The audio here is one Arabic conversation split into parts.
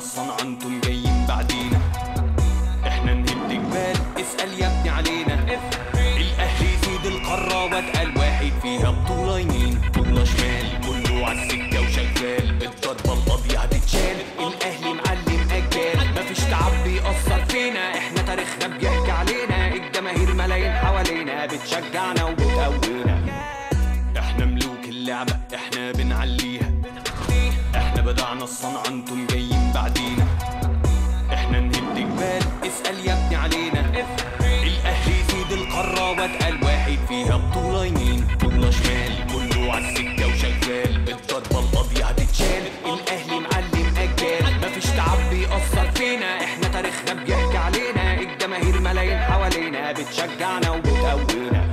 الصنعة انتم جايين بعدينا. احنا نهد جبال اسأل يا ابني علينا. الاهلي سيد القارة واتقل واحد فيها، بطولة يمين بطولة شمال كله عالسكة وشغال. الضربة القاضية هتتشال، الاهلي معلم اجيال. مفيش تعب بيأثر فينا، احنا تاريخنا بيحكي علينا. الجماهير ملايين حوالينا بتشجعنا وبتقوينا. احنا ملوك اللعبة احنا بنعليها. احنا بدعنا الصنعة انتم جايين بعدينا. احنا نهد جبال اسأل يا ابني علينا. الاهلي سيد القارة واتقل واحد فيها، بطولة يمين بطولة شمال كله عالسكة وشغال. الضربة القاضية هتتشال، الاهلي معلم اجيال. مفيش تعب بيأثر فينا، احنا تاريخنا بيحكي علينا. الجماهير ملايين حوالينا بتشجعنا وبتقوينا.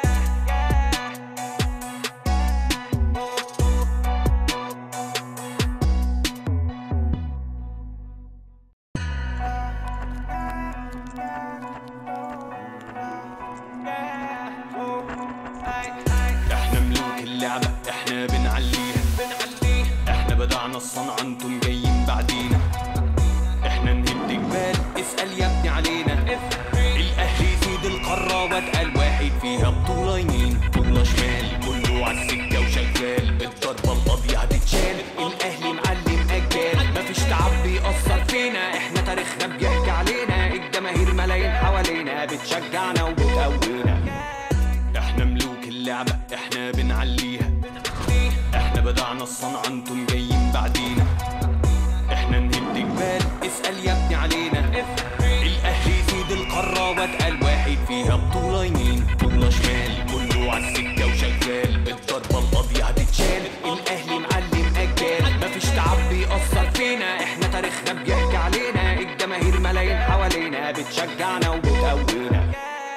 احنا ملوك اللعبة احنا بنعليها. احنا بدعنا الصنعة انتم جايين بعدينا. احنا نهد جبال اسأل يا ابني علينا. الاهلي سيد القارة واتقل واحد فيها، بطولة يمين بطولة شمال كله عالسكة وشغال. الضربة القاضية هتتشال، الاهلي معلم اجيال. مفيش تعب بيأثر فينا، احنا تاريخنا بيحكي علينا. الجماهير ملايين حوالينا بتشجعنا وبتقوينا. احنا ملوك اللعبة احنا بنعليها. احنا بدعنا الصنعة انتم جايين بعدينا. احنا نهد جبال اسأل يا ابني علينا. الاهلي سيد القارة واتقل واحد فيها، بطولة يمين بطولة شمال كله عالسكة وشغال. الضربة القاضية هتتشال، الاهلي معلم اجيال. مفيش تعب بيأثر فينا، احنا تاريخنا بيحكي علينا. الجماهير ملايين حوالينا بتشجعنا وبتقوينا.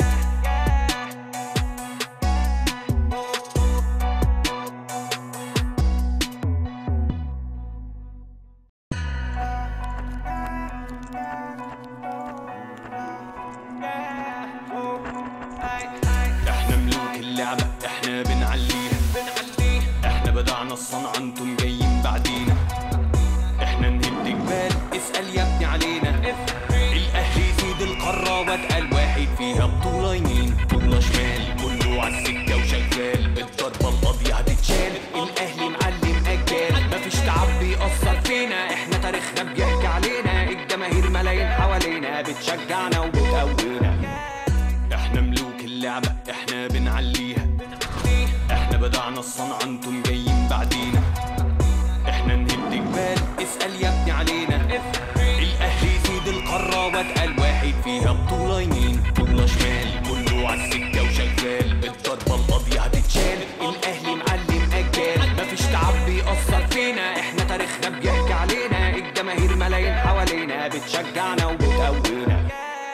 احنا ملوك اللعبة احنا بنعليها. احنا بدعنا الصنعة انتم جايين بعدينا. احنا نهد جبال اسأل يا ابني علينا. الاهلي سيد القارة واتقل واحد فيها، بطولة يمين بطولة شمال كله عالسكة وشغال. الضربة القاضية هتتشال، الاهلي معلم اجيال. مفيش تعب بيأثر فينا، احنا تاريخنا بيحكي علينا. الجماهير ملايين حوالينا بتشجعنا وبتقوينا. احنا ملوك اللعبة احنا بنعليها. احنا بدعنا الصنعة انتم جايين بعدينا. احنا نهد جبال اسأل يا ابني علينا. الاهلي سيد القارة واتقل واحد فيها، بطولة يمين بطولة شمال كله عالسكة وشغال. الضربة القاضية هتتشال، الاهلي معلم اجيال. مفيش تعب بيأثر فينا، احنا تاريخنا بيحكي علينا. الجماهير ملايين حوالينا بتشجعنا وبتقوينا.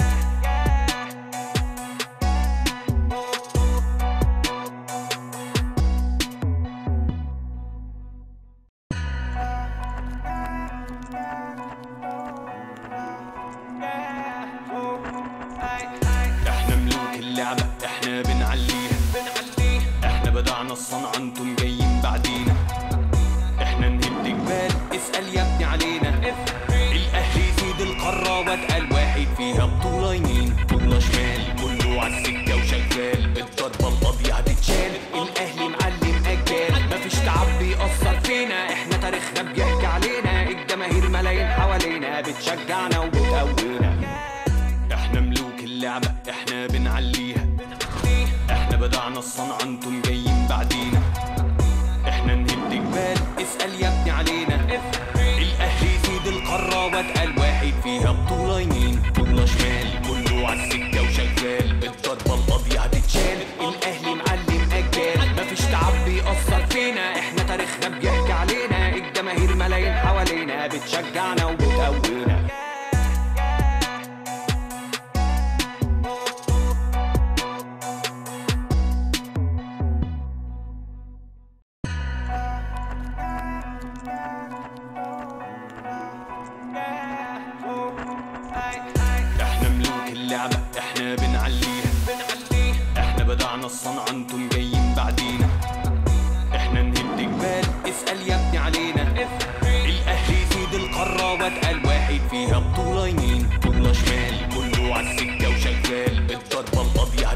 احنا ملوك اللعبة احنا بنعليها. احنا بدعنا الصنعة انتم جايين بعدينا. احنا نهد جبال اسأل يا ابني علينا. الاهلي سيد القارة واتقل واحد فيها، بطولة يمين بطولة شمال كله عالسكة وشغال. الضربة القاضية هتتشال، الاهلي معلم اجيال. مفيش تعب بيأثر فينا، احنا تاريخنا بيحكي علينا. الجماهير ملايين حوالينا بتشجعنا وبتقوينا. احنا ملوك اللعبة احنا بنعليها. احنا بدعنا الصنعة انتم جايين بعدينا. احنا نهد جبال اسأل يا ابني علينا. الاهلي سيد القارة واتقل واحد فيها، بطولة يمين بطولة شمال كله عالسكة وشغال. الضربة القاضية هتتشال، الاهلي معلم اجيال. مفيش تعب بيأثر فينا، احنا تاريخنا بيحكي علينا. الجماهير ملايين حوالينا بتشجعنا وبتقوينا. احنا ملوك اللعبة احنا بنعليها. احنا بدعنا الصنعة انتم جايين بعدينا. احنا نهد جبال اسأل يا ابني علينا. الاهلي سيد القارة واتقل كله يمين كله شمال كله عالسكة وشغال الضربة القاضية